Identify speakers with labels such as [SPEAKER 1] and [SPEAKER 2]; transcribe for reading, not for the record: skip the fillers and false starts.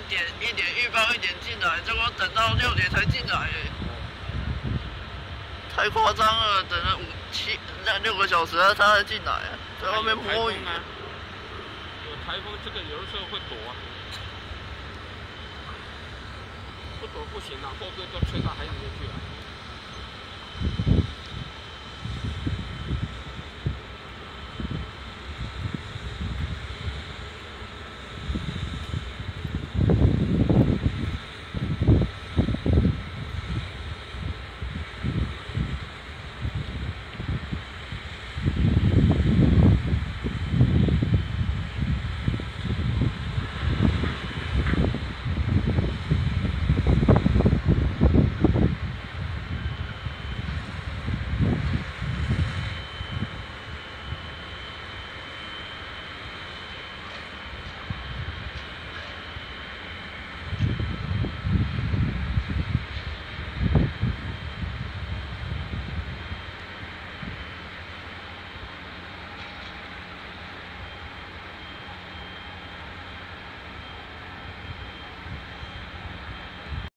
[SPEAKER 1] 1点预报1点进来，结果等到6点才进来，太夸张了，等了6个小时他才进来，在外面摸鱼。
[SPEAKER 2] 有台风，这个有的时候会躲啊，不躲不行啊，后边都吹到海里面去了。